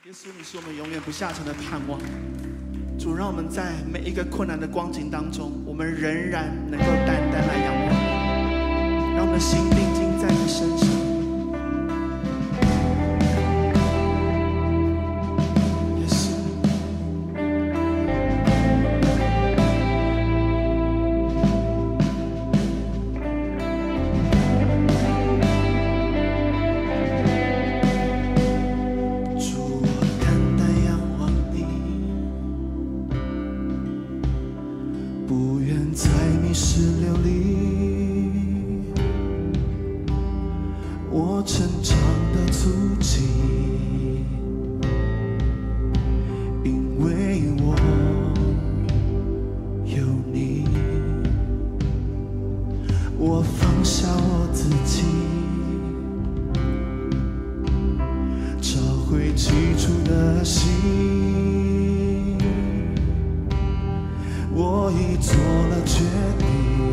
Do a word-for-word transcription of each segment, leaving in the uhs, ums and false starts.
耶稣，你是我们永远不下沉的盼望。主，让我们在每一个困难的光景当中，我们仍然能够单单来仰望你，让我们的心定睛在你身上。我成长的足迹，因为我有你，我放下我自己，找回起初的心。我已做了决定，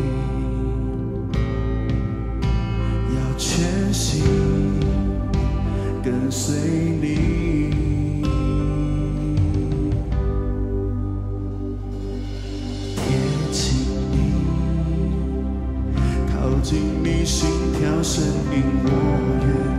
全心跟随你，贴近你，靠近你心跳声音，我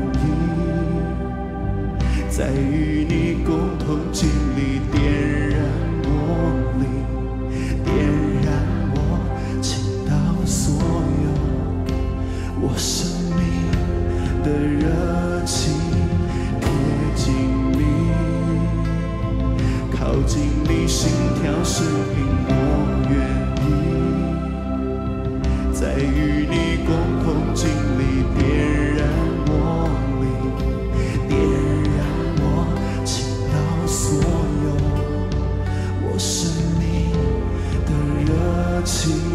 愿意再与你共同经历，点燃我灵，点燃我倾倒所有，我生的热情，贴近你，靠近你心跳声音，我愿意再与你共同经历，点燃我灵，点燃我倾倒所有，我生命的热情。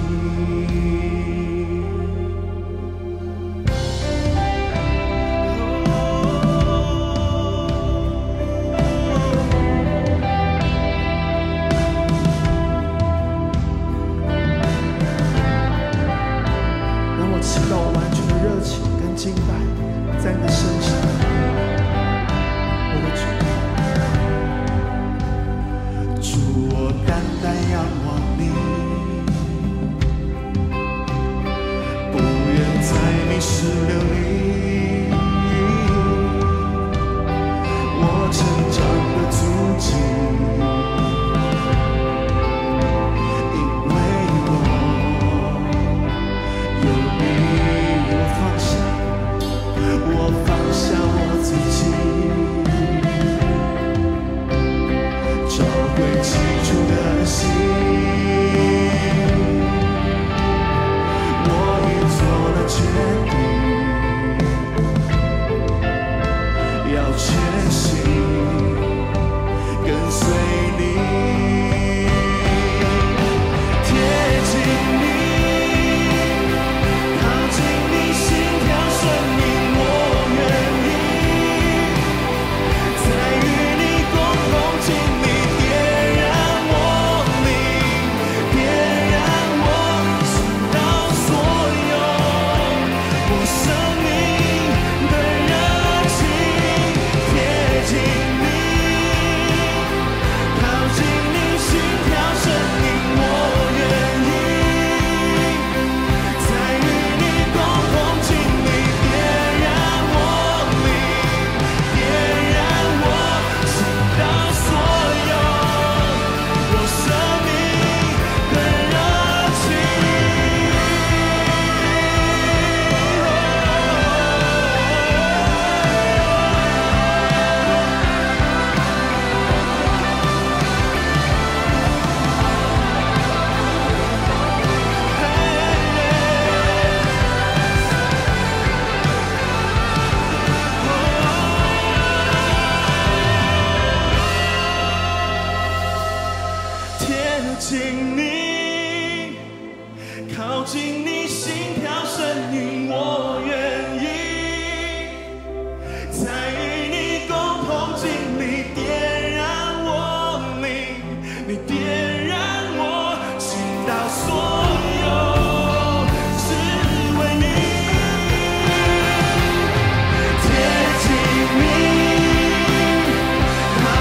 敬拜在你的身上，我的主，主，我单单仰望你，不愿再迷失流离，我成长的足迹，因为我有你，我放下。我放下我自己，找回起初的心。我已做了决定，要全心跟随你，贴近你，靠近你心跳声音。靠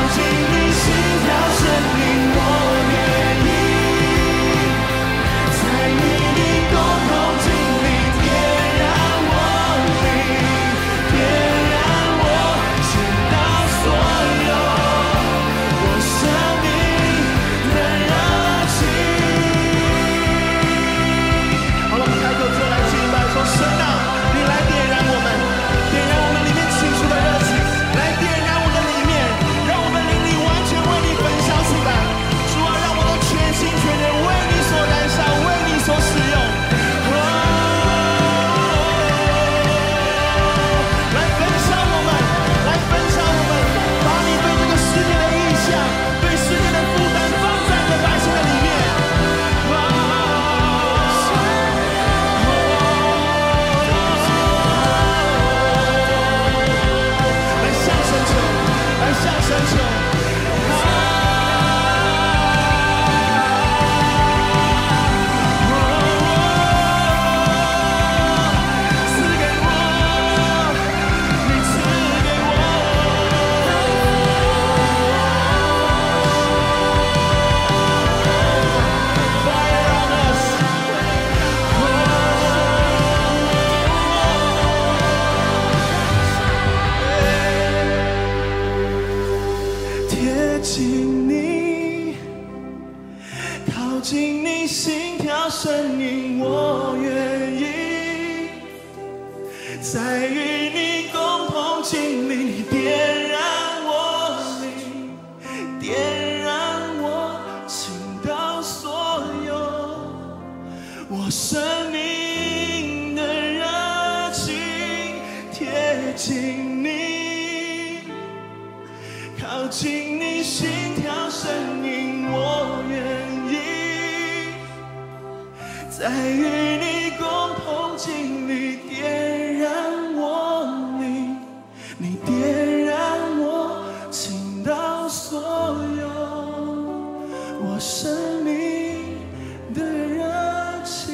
近你，靠近你心跳声音，我愿意再与你共同经历，点燃我灵，点燃我倾倒所有我生命的热情，贴近你，靠近你心跳声音，我愿意再与你共同经历，点燃我灵，你点燃我倾倒所有我生命的热情。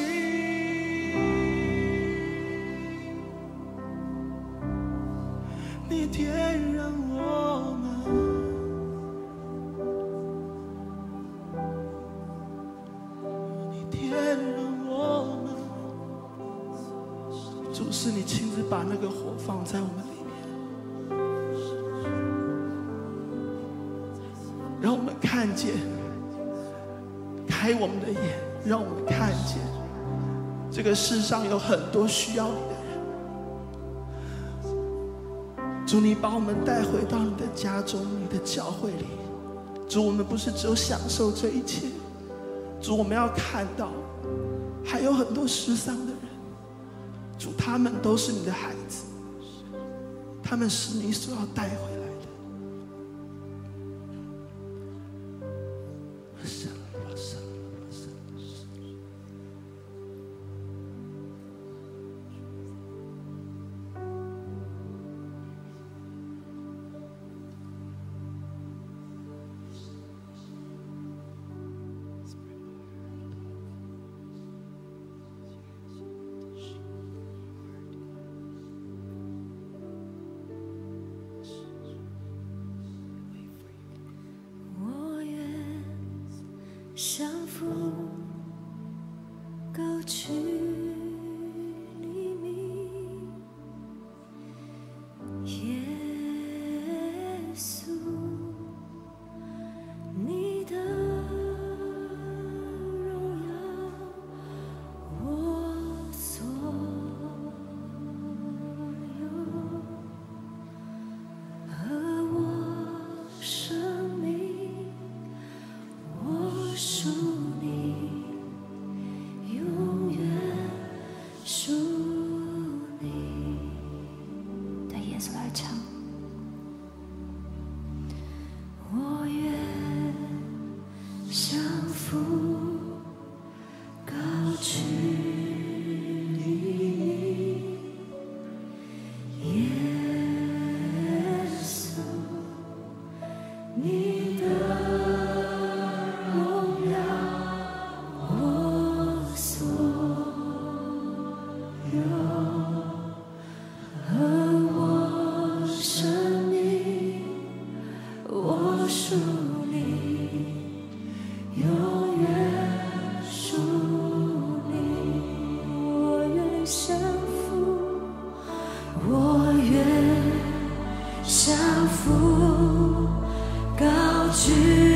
你点燃我们，你点燃我们。主，是你亲自把那个火放在我们里面，让我们看见，开我们的眼，让我们看见这个世上有很多需要你的人。主，你把我们带回到你的家中，你的教会里。主，我们不是只有享受这一切，主，我们要看到还有很多失丧的人。主，他们都是你的孩子，他们是你所要带回来的。 降服，高举祢名，耶稣，你的荣耀，我所有，和我生命，我属你，永远属你。对耶稣来唱，我愿降服，高举祢名，耶稣，你的荣耀，我所有，和我生命，我属你，永远属你。我愿降服，我愿降服，高举